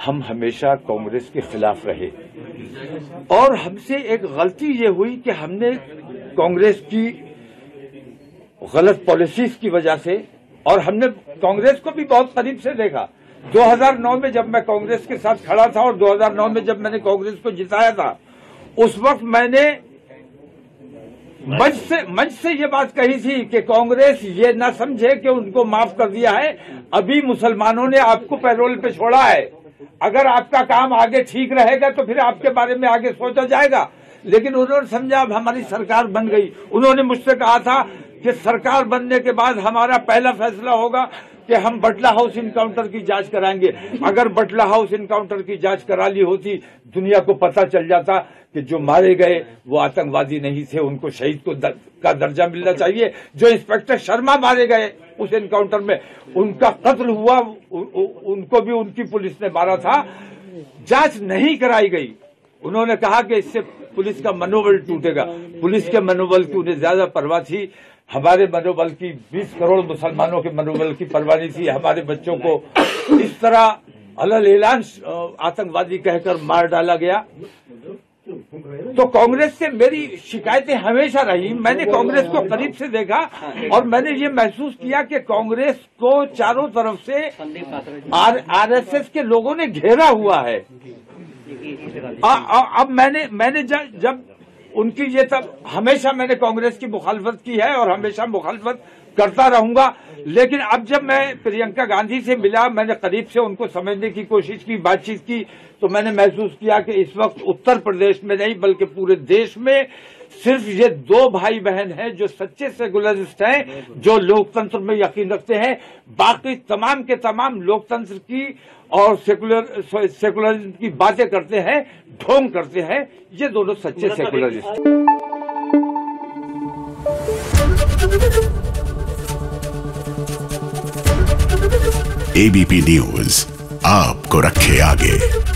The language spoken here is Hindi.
हम हमेशा कांग्रेस के खिलाफ रहे और हमसे एक गलती ये हुई कि हमने कांग्रेस की गलत पॉलिसीज की वजह से, और हमने कांग्रेस को भी बहुत करीब से देखा। 2009 में जब मैं कांग्रेस के साथ खड़ा था और 2009 में जब मैंने कांग्रेस को जिताया था, उस वक्त मैंने मंच से ये बात कही थी कि कांग्रेस ये न समझे कि उनको माफ कर दिया है, अभी मुसलमानों ने आपको पैरोल पे छोड़ा है, अगर आपका काम आगे ठीक रहेगा तो फिर आपके बारे में आगे सोचा जाएगा। लेकिन उन्होंने समझा अब हमारी सरकार बन गई। उन्होंने मुझसे कहा था कि सरकार बनने के बाद हमारा पहला फैसला होगा कि हम बटला हाउस इनकाउंटर की जांच कराएंगे। अगर बटला हाउस इनकाउंटर की जांच करा ली होती, दुनिया को पता चल जाता कि जो मारे गए वो आतंकवादी नहीं थे, उनको शहीद का दर्जा मिलना चाहिए। जो इंस्पेक्टर शर्मा मारे गए उस इनकाउंटर में, उनका कत्ल हुआ, उनको भी उनकी पुलिस ने मारा था, जांच नहीं कराई गई। उन्होंने कहा कि इससे पुलिस का मनोबल टूटेगा। पुलिस के मनोबल की उन्हें ज्यादा परवाह थी, हमारे मनोबल की, 20 करोड़ मुसलमानों के मनोबल की परवाह नहीं थी। हमारे बच्चों को इस तरह अलल ऐलान आतंकवादी कहकर मार डाला गया। तो कांग्रेस से मेरी शिकायतें हमेशा रही। मैंने कांग्रेस को करीब से देखा और मैंने ये महसूस किया कि कांग्रेस को चारों तरफ से आरएसएस के लोगों ने घेरा हुआ है। अब मैंने जब उनकी ये तब हमेशा मैंने कांग्रेस की मुखालफत की है और हमेशा मुखालफत करता रहूंगा। लेकिन अब जब मैं प्रियंका गांधी से मिला, मैंने करीब से उनको समझने की कोशिश की, बातचीत की, तो मैंने महसूस किया कि इस वक्त उत्तर प्रदेश में नहीं बल्कि पूरे देश में सिर्फ ये 2 भाई बहन हैं जो सच्चे सेकुलरिस्ट हैं, जो लोकतंत्र में यकीन रखते हैं। बाकी तमाम के तमाम लोकतंत्र की और सेकुलरिज्म की बातें करते हैं, ढोंग करते हैं। ये दोनों सच्चे सेकुलरिस्ट। एबीपी न्यूज आपको रखे आगे।